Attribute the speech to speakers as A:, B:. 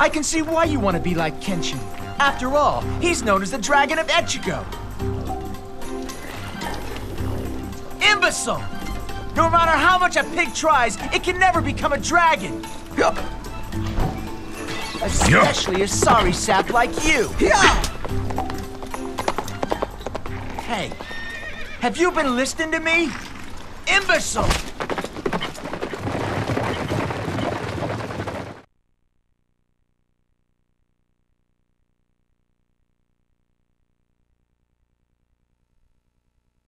A: I can see why you want to be like Kenshin. After all, he's known as the Dragon of Echigo. Imbecile! No matter how much a pig tries, it can never become a dragon. Especially a sorry sap like you. Hey, have you been listening to me? Imbecile!